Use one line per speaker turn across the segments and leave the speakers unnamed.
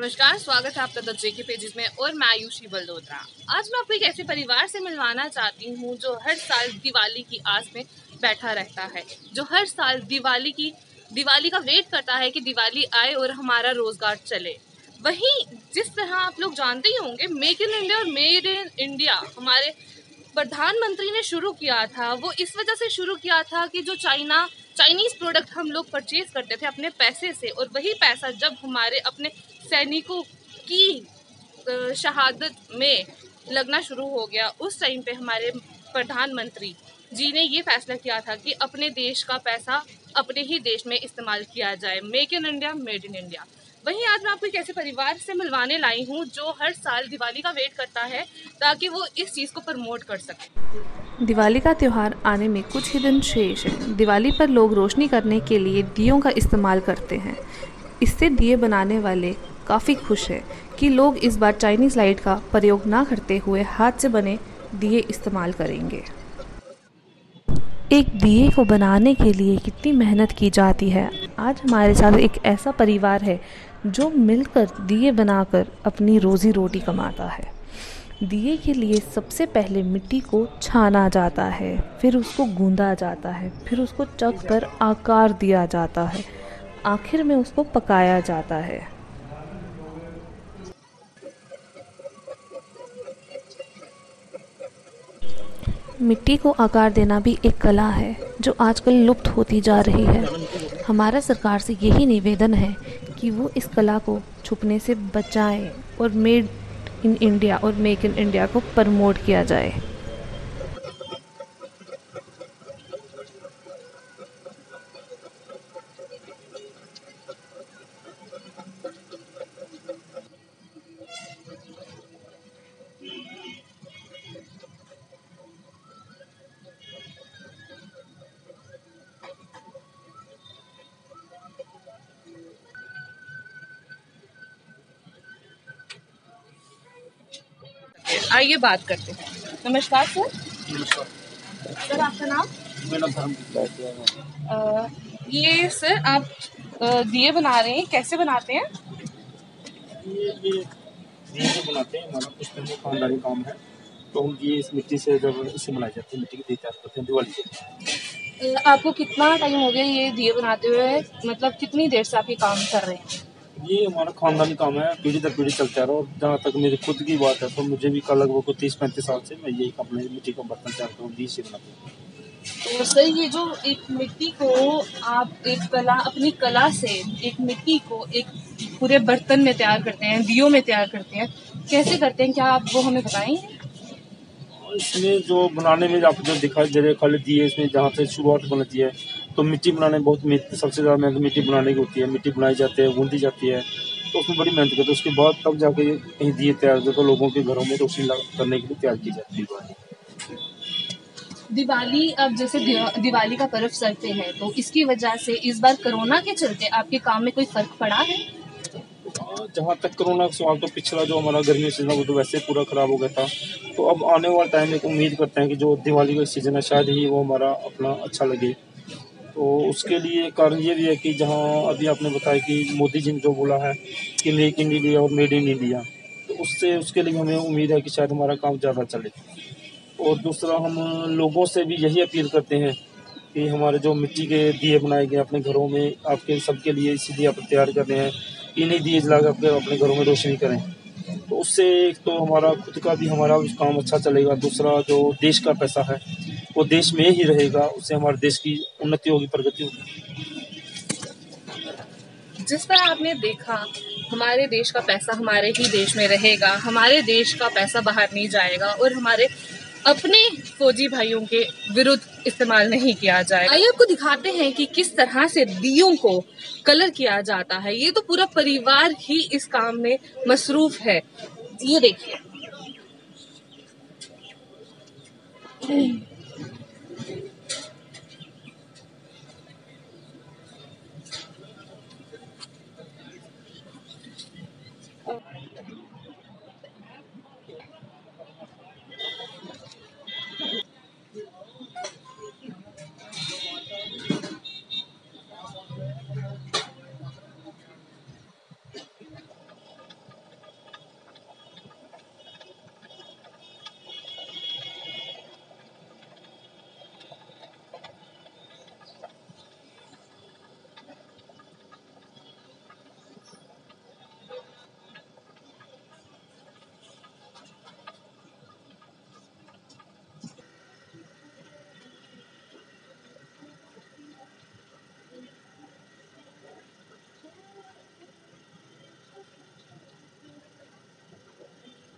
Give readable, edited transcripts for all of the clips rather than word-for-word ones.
नमस्कार, स्वागत है आपका द जेके पेजेस में और मैं आयुषी बलदोत्रा। आज मैं आपको एक ऐसे परिवार से मिलवाना चाहती हूँ जो हर साल दिवाली की आस में बैठा रहता है, जो हर साल दिवाली का वेट करता है कि दिवाली आए और हमारा रोजगार चले। वहीं जिस तरह आप लोग जानते ही होंगे, मेक इन इंडिया और मेड इन इंडिया हमारे प्रधानमंत्री ने शुरू किया था। वो इस वजह से शुरू किया था कि जो चाइनीज प्रोडक्ट हम लोग परचेज करते थे अपने पैसे से, और वही पैसा जब हमारे अपने सैनिकों की शहादत में लगना शुरू हो गया, उस टाइम पे हमारे प्रधानमंत्री जी ने ये फैसला किया था कि अपने देश का पैसा अपने ही देश में इस्तेमाल किया जाए। Make in India, made in India. वहीं आज मैं आपको एक ऐसे परिवार से मिलवाने लाई हूँ जो हर साल दिवाली का वेट करता है ताकि वो इस चीज़ को प्रमोट कर सके।
दिवाली का त्यौहार आने में कुछ ही दिन शेष है। दिवाली पर लोग रोशनी करने के लिए दियों का इस्तेमाल करते हैं। इससे दिए बनाने वाले काफ़ी खुश हैं कि लोग इस बार चाइनीज़ लाइट का प्रयोग ना करते हुए हाथ से बने दिए इस्तेमाल करेंगे। एक दिए को बनाने के लिए कितनी मेहनत की जाती है। आज हमारे साथ एक ऐसा परिवार है जो मिलकर दिए बनाकर अपनी रोज़ी रोटी कमाता है। दिए के लिए सबसे पहले मिट्टी को छाना जाता है, फिर उसको गूंदा जाता है, फिर उसको चक कर आकार दिया जाता है, आखिर में उसको पकाया जाता है। मिट्टी को आकार देना भी एक कला है जो आजकल लुप्त होती जा रही है। हमारा सरकार से यही निवेदन है कि वो इस कला को छुपने से बचाएं और मेड इन इंडिया और मेक इन इंडिया को प्रमोट किया जाए।
आइए बात करते हैं। नमस्कार सर।
नमस्कार
सर, आपका नाम?
मेरा धर्म।
ये सर आप दिए बना रहे हैं, कैसे बनाते हैं?
ये जो बनाते हैं हमारा कुछ पहले खानदानी काम है। तो हम ये इस मिट्टी से जब इसे बनाए जाते हैं, मिट्टी के दिए तैयार करते हैं दिवाली के।
आपको कितना टाइम हो गया ये दिए बनाते हुए? मतलब कितनी देर से आप ये काम कर रहे हैं?
ये हमारा खानदानी काम है, पीढ़ी दर पीढ़ी चलता है। और जहाँ तक मेरी खुद की बात है तो मुझे भी का लगभग 30-35 साल से मैं यही अपने मिट्टी का बर्तन तैयार करता हूँ, दिए से बनाता हूँ।
तो सर, ये जो एक मिट्टी को आप अपनी कला से एक मिट्टी को एक पूरे बर्तन में तैयार करते हैं, दियों में तैयार करते हैं, कैसे करते हैं? क्या आप वो हमें बताएंगे?
इसमें जो बनाने में आप जो दिखाई दे रहे खाली दिए, इसमें जहाँ से शुरुआत बनती है तो मिट्टी बनाने में बहुत सबसे ज़्यादा मेहनत मिट्टी बनाने की होती है। मिट्टी बनाई जाती है, गूंदी जाती है, तो उसमें बड़ी मेहनत करते हैं। उसके बाद तब जाके कहीं दिए तैयार होते, तो लोगों के घरों में रोशनी करने के लिए तैयार की जाती है।
दिवाली, अब जैसे दिवाली का पर्व चलते हैं, तो इसकी वजह से इस बार कोरोना के चलते आपके काम में कोई फर्क पड़ा है?
जहाँ तक कोरोना का सवाल, तो पिछला जो हमारा गर्मी सीजन वो तो वैसे पूरा खराब हो गया था। तो अब आने वाला टाइम एक उम्मीद करते हैं कि जो दिवाली का सीजन है शायद ही वो हमारा अपना अच्छा लगे। तो उसके लिए कारण ये भी है कि जहाँ अभी आपने बताया कि मोदी जी ने जो बोला है कि मेक इन इंडिया और मेड इन इंडिया, तो उससे उसके लिए हमें उम्मीद है कि शायद हमारा काम ज़्यादा चले। और दूसरा, हम लोगों से भी यही अपील करते हैं कि हमारे जो मिट्टी के दिए बनाए गए अपने घरों में आपके सबके लिए इसीलिए आप तैयार कर रहे हैं, इन्हीं दिए जला कर अपने घरों में रोशनी करें। तो उससे एक तो हमारा खुद का भी हमारा काम अच्छा चलेगा, दूसरा जो देश का पैसा है वो देश में ही रहेगा, उससे हमारे देश की उन्नति होगी, प्रगति होगी।
जिस तरह आपने देखा, हमारे देश का पैसा हमारे ही देश में रहेगा, हमारे देश का पैसा बाहर नहीं जाएगा और हमारे अपने फौजी भाइयों के विरुद्ध इस्तेमाल नहीं किया जाएगा। आइए आपको दिखाते हैं कि किस तरह से दियों को कलर किया जाता है। ये तो पूरा परिवार ही इस काम में मसरूफ है। ये देखिए।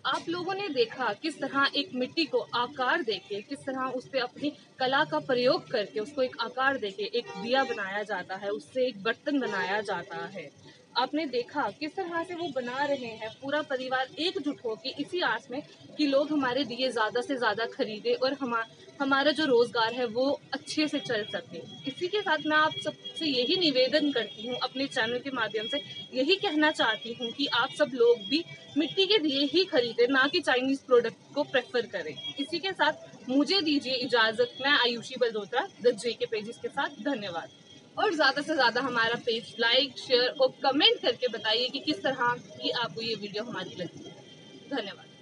आप लोगों ने देखा किस तरह एक मिट्टी को आकार देके, किस तरह उस पे अपनी कला का प्रयोग करके उसको एक आकार देके एक दिया बनाया जाता है, उससे एक बर्तन बनाया जाता है। आपने देखा किस तरह से वो बना रहे हैं, पूरा परिवार एकजुट होके इसी आस में कि लोग हमारे दिए ज़्यादा से ज़्यादा खरीदे और हमारा जो रोज़गार है वो अच्छे से चल सके। इसी के साथ मैं आप सबसे यही निवेदन करती हूँ, अपने चैनल के माध्यम से यही कहना चाहती हूँ कि आप सब लोग भी मिट्टी के दिए ही खरीदें, ना कि चाइनीज़ प्रोडक्ट को प्रेफर करें। इसी के साथ मुझे दीजिए इजाज़त। मैं Ayushi Baldotra the JK pages के साथ। धन्यवाद। और ज़्यादा से ज़्यादा हमारा पेज लाइक, शेयर और कमेंट करके बताइए कि किस तरह की आपको ये वीडियो हमारी लगी। धन्यवाद।